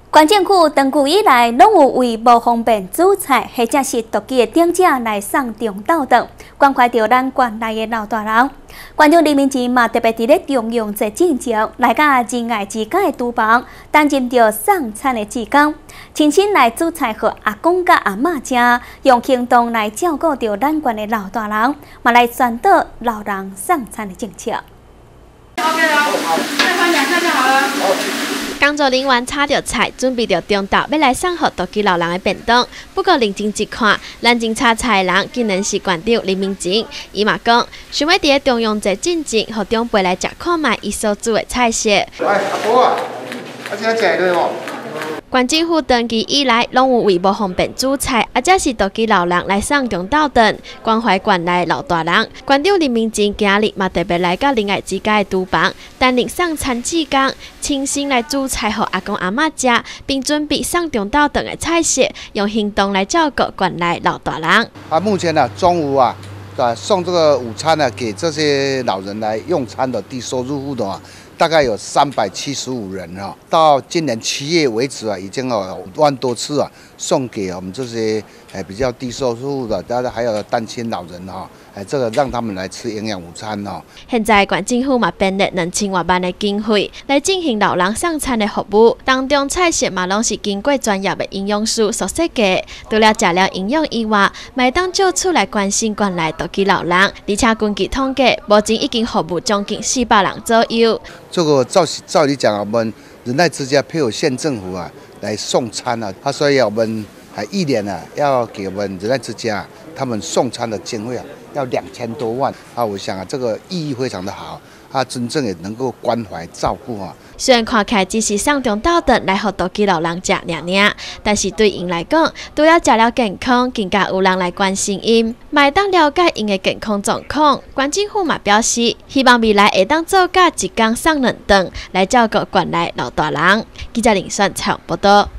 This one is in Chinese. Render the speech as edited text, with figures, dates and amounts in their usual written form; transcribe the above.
关政府长久以来，拢有为无方便煮菜或者是独居的长者来送中昼顿，关怀到咱县内的老大人。县长李明前嘛特别伫咧中央这进程来甲仁爱之家的厨房，担任着送餐的志工，亲身来煮菜给阿公甲阿嬷食，用行动来照顾着咱县的老大人，嘛来宣导老人送餐的政策。 OK 了，再翻2下就好了。 工作人员炒着菜，准备着中昼要来送予独居老人的便当。不过认真一看，咱正炒菜的人竟然是县长林明前。伊嘛讲，想要伫咧中央这进前，予长辈来食看卖伊所煮的菜色。 喂，阿婆啊，今仔食对无？ 县政府长期以来，拢有为无方便煮菜，或者是独居老人来送中昼顿，关怀县内老大人。县长林明前今日嘛特别来到仁爱之家的厨房，担任送餐志工，亲身来煮菜予阿公阿嬷食，并准备送中昼顿的菜色，用行动来照顾县内老大人。 目前中午送这个午餐给这些老人来用餐的低收入户的大概有375人到今年7月为止已经有5万多次送给我们这些比较低收入户的，当然还有单亲老人这个让他们来吃营养午餐现在县政府嘛编列2000多万的经费来进行老人送餐的服务，当中菜色嘛拢是经过专业的营养师所设计，除了食了营养以外，嘛当借此来关心县内独居老人，而且根据统计，目前已经服务将近400人左右。 这个照理讲，我们仁爱之家配合县政府来送餐所以我们1年要给我们仁爱之家他们送餐的经费要2000多万我想这个意义非常的好，真正也能够关怀照顾虽然看起来只是送中昼顿来予独居老人食尔，但是对因来讲，除了食了健康，更加有人来关心因，嘛当了解因的健康状况。县政府嘛表示，希望未来会当做甲一天送2顿来照顾县内老大人。记者林顺昌报道。